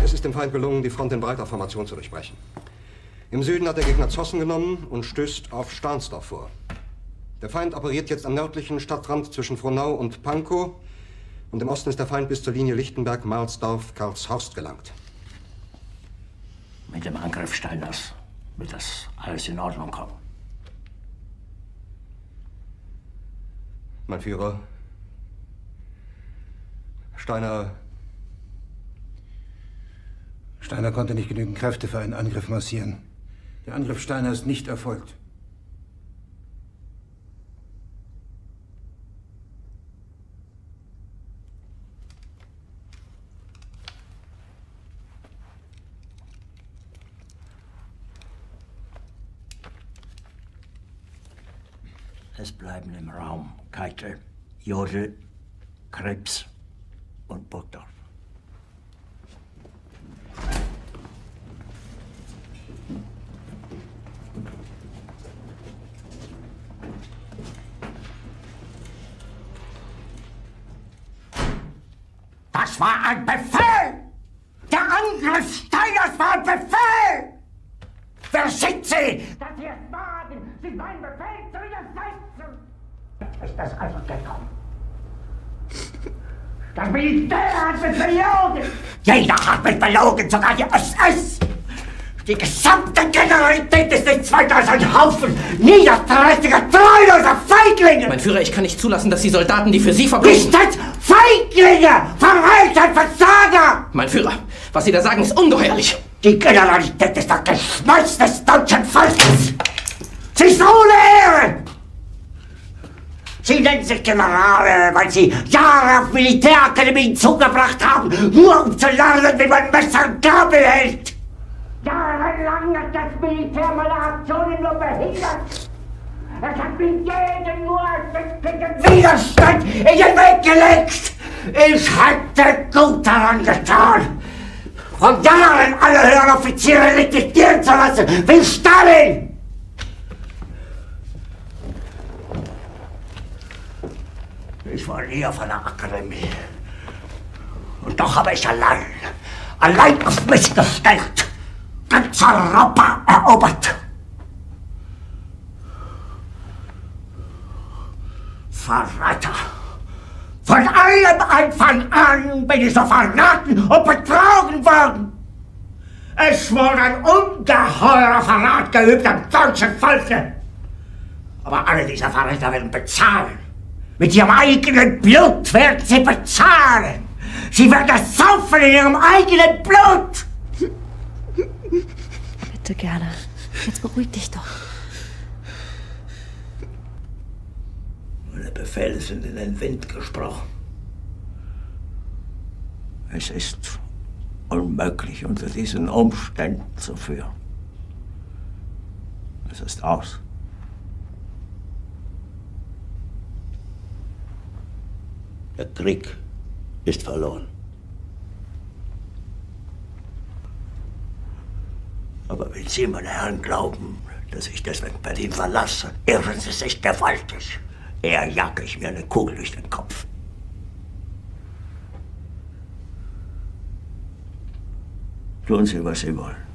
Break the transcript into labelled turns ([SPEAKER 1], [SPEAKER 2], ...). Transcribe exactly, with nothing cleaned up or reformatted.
[SPEAKER 1] Es ist dem Feind gelungen, die Front in breiter Formation zu durchbrechen. Im Süden hat der Gegner Zossen genommen und stößt auf Stahnsdorf vor. Der Feind operiert jetzt am nördlichen Stadtrand zwischen Frohnau und Pankow. Und im Osten ist der Feind bis zur Linie Lichtenberg-Marsdorf-Karlshorst gelangt.
[SPEAKER 2] Mit dem Angriff Steiners wird das alles in Ordnung kommen.
[SPEAKER 1] Mein Führer, Steiner...
[SPEAKER 3] Steiner konnte nicht genügend Kräfte für einen Angriff massieren. Der Angriff Steiner ist nicht erfolgt.
[SPEAKER 2] Es bleiben im Raum Keitel, Jodl, Krebs und Burgdorf.
[SPEAKER 4] Das war ein Befehl! Der Angriff Steiners war ein Befehl! Wer sind Sie, dass Sie es wagen, sich meinen Befehl zu widersetzen? Ist das also gekommen? Das Militär hat mich belogen! Jeder hat mich belogen, sogar die S S! Die gesamte Generalität ist nichts weiter als ein Haufen niederträchtiger, treuloser Feiglinge!
[SPEAKER 5] Mein Führer, ich kann nicht zulassen, dass die Soldaten, die für Sie verbringen...
[SPEAKER 4] Nicht als Feiglinge! Verreiter, Versager!
[SPEAKER 5] Mein Führer, was Sie da sagen, ist ungeheuerlich!
[SPEAKER 4] Die Generalität ist das Geschmeiß des deutschen Volkes! Sie ist ohne Ehre! Sie nennen sich Generale, weil Sie Jahre auf Militärakademien zugebracht haben, nur um zu lernen, wie man Messer und Gabel hält! Jahrelang hat das Militär meine Aktionen nur behindert! Es hat mir jeden nur ersichtlichen Widerstand in den Weg gelegt! Ich hätte gut daran getan, von Jahren alle höheren Offiziere liquidieren zu lassen, wie Stalin! Ich war nie auf einer Akademie. Und doch habe ich allein, allein auf mich gestellt, ganz Europa erobert. Verräter! Von allem Anfang an bin ich so verraten und betrogen worden. Es wurde ein ungeheurer Verrat geübt am deutschen Volke. Aber alle diese Verräter werden bezahlen. Mit ihrem eigenen Blut werden sie bezahlen. Sie werden das saufen in ihrem eigenen Blut.
[SPEAKER 6] Bitte gerne. Jetzt beruhig dich doch.
[SPEAKER 2] Meine Befehle sind in den Wind gesprochen. Es ist unmöglich, unter diesen Umständen zu führen. Es ist aus. Der Krieg ist verloren. Aber wenn Sie, meine Herren, glauben, dass ich deswegen Berlin verlasse, irren Sie sich gewaltig. Eher jage ich mir eine Kugel durch den Kopf. Tun Sie, was Sie wollen.